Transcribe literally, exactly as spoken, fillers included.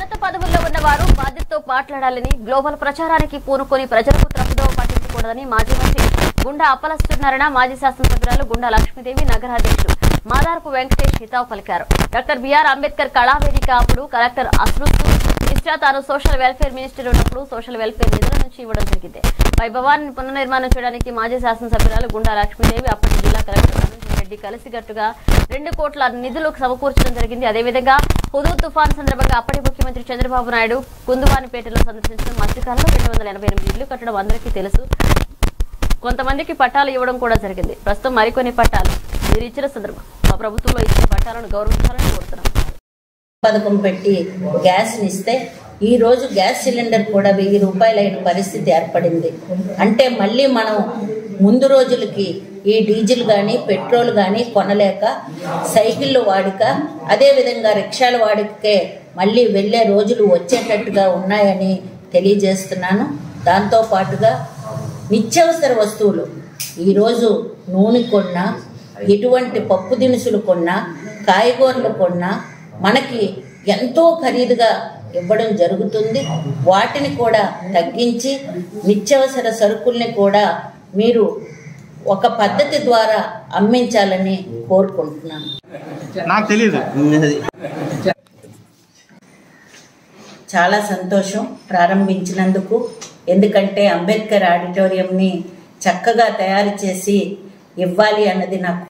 ఉన్నత పదవుల్లో ఉన్నవారు బాధ్యతతో మాట్లాడాలని, గ్లోబల్ ప్రచారానికి పూనుకొని ప్రజలకు తప్పుదోవ పట్టించకూడదని మాజీ మంత్రి గుండా అప్పల సత్యనారాయణ, మాజీ శాసనసభ్యురాలు గుండా లక్ష్మీదేవి, నగర అధ్యక్షుడు మాదారపు వెంకటేష్ హితావు పలికారు. డాక్టర్ బిఆర్ అంబేద్కర్ కళావేదిక అప్పుడు కలెక్టర్ అసృత్తు ఇష్టా తాను సోషల్ వెల్ఫేర్ మినిస్టర్ ఉన్నప్పుడు సోషల్ వెల్ఫేర్ నిధుల నుంచి ఇవ్వడం జరిగింది. వైభవాన్ని పునర్నిర్మాణం చేయడానికి మాజీ శాసనసభ్యురాలు గుండా లక్ష్మీదేవి, అప్పటి జిల్లా కలెక్టర్ రెడ్డి కలిసికట్టుగా రెండు కోట్ల నిధులు సమకూర్చడం జరిగింది. అదేవిధంగా హుదూద్ తుఫాన్ సందర్భంగా అప్పటి ముఖ్యమంత్రి చంద్రబాబు నాయుడు కుందువానిపేటలో సందర్శించడం, మధ్యకాలంలో రెండు వందల ఎనభై ఎనిమిది ఇళ్లు కట్టడం అందరికీ తెలుసు. కొంతమందికి పట్టాలు ఇవ్వడం కూడా జరిగింది. ప్రస్తుతం మరికొన్ని పట్టాలు మీరు ఇచ్చిన సందర్భం మా ప్రభుత్వంలో ఇచ్చిన పట్టాలను గౌరవించాలని కోరుతున్నాం. పథకం పెట్టి గ్యాస్ ఇస్తే ఈ రోజు గ్యాస్ సిలిండర్ కూడా వెయ్యి రూపాయలైన పరిస్థితి ఏర్పడింది. అంటే మళ్ళీ మనం ముందు రోజులకి ఈ డీజిల్ కానీ పెట్రోల్ కానీ కొనలేక సైకిళ్ళు వాడిక, అదేవిధంగా రిక్షాల వాడికే మళ్ళీ వెళ్ళే రోజులు వచ్చేటట్టుగా ఉన్నాయని తెలియజేస్తున్నాను. దాంతోపాటుగా నిత్యావసర వస్తువులు ఈరోజు నూనె కొన్నా, ఎటువంటి పప్పు దినుసులు కొన్నా, కాయగూరలు కొన్నా మనకి ఎంతో ఖరీదుగా ఇవ్వడం జరుగుతుంది. వాటిని కూడా తగ్గించి నిత్యావసర సరుకుల్ని కూడా మీరు ఒక పద్ధతి ద్వారా అమ్మించాలని కోరుకుంటున్నాను. నాకు తెలియదు. చాలా సంతోషం ప్రారంభించినందుకు. ఎందుకంటే అంబేద్కర్ ఆడిటోరియంని చక్కగా తయారు చేసి ఇవ్వాలి అన్నది నాకు